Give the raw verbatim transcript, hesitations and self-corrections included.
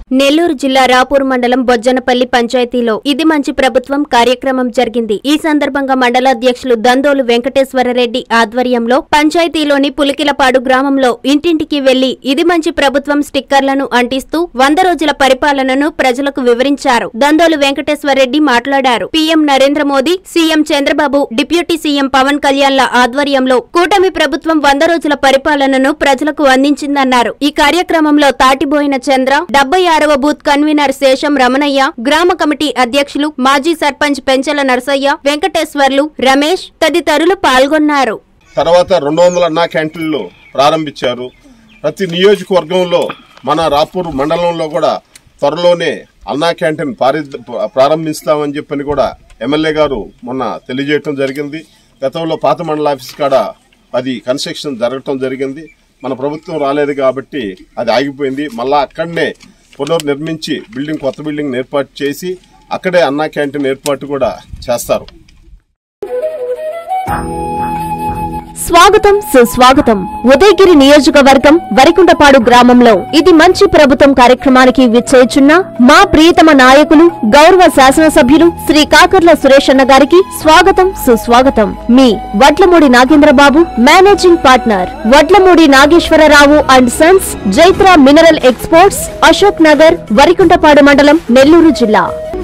నెల్లూరు జిల్లా రాపూర్ మండలం బొజ్జనపల్లి పంచాయతీలో ఇది మంచి ప్రభుత్వం కార్యక్రమం జరిగింది. ఈ సందర్భంగా మండలాధ్యక్షులు దందోలు వెంకటేశ్వరరెడ్డి ఆధ్వర్యంలో పంచాయతీలోని పులికిలపాడు గ్రామంలో ఇంటింటికి వెళ్లి ఇది మంచి ప్రభుత్వం స్టిక్కర్లను అంటిస్తూ వంద రోజుల పరిపాలనను ప్రజలకు వివరించారు. దందోలు వెంకటేశ్వరరెడ్డి మాట్లాడారు. PM Narendra Modi, CM Chandrababu, deputy CM Pawan కళ్యాణ్ల ఆధ్వర్యంలో కూటమి ప్రభుత్వం వంద రోజుల పరిపాలనను ప్రజలకు అందించిందన్నారు. ఈ కార్యక్రమంలో తాటిబోయిన చంద్ర, డెబ్బై ఆరవ బూత్ కన్వీనర్ శేషం రమణయ్య, గ్రామ కమిటీ అధ్యక్షులు మాజీ సర్పంచ్ పెంచల నరసయ్య, వెంకటేశ్వర్లు, రమేష్ తదితరులు పాల్గొన్నారు. తర్వాత రెండు వందల అన్నా క్యాంటీన్లు ప్రారంభించారు. ప్రతి నియోజకవర్గంలో మన రాపూర్ మండలంలో కూడా త్వరలోనే అన్నా క్యాంటీన్ ప్రారంభిస్తామని చెప్పని కూడా ఎమ్మెల్యే గారు మొన్న తెలియజేయడం జరిగింది. గతంలో పాత మండల ఆఫీస్ కాడ అది కన్స్ట్రక్షన్ జరగటం జరిగింది. మన ప్రభుత్వం రాలేదు కాబట్టి అది ఆగిపోయింది. మళ్ళా అక్కడనే పునర్నిర్మించి బిల్డింగ్ కొత్త బిల్డింగ్ ఏర్పాటు చేసి అక్కడే అన్నా క్యాంటీన్ ఏర్పాటు కూడా చేస్తారు. స్వాగతం సుస్వాగతం. ఉదయగిరి నియోజకవర్గం వరికుంటపాడు గ్రామంలో ఇది మంచి ప్రభుత్వం కార్యక్రమానికి విచ్చేయుచున్న మా ప్రియతమ నాయకులు గౌరవ శాసనసభ్యులు శ్రీ కాకర్ల సురేషన్న గారికి స్వాగతం సుస్వాగతం. మీ Vadlamudi Nagendra Babu, managing partner Vadlamudi Nageswara Rao and sons, Jaitra mineral exports, Ashok Nagar, Varikuntapadu mandal, Nellore జిల్లా.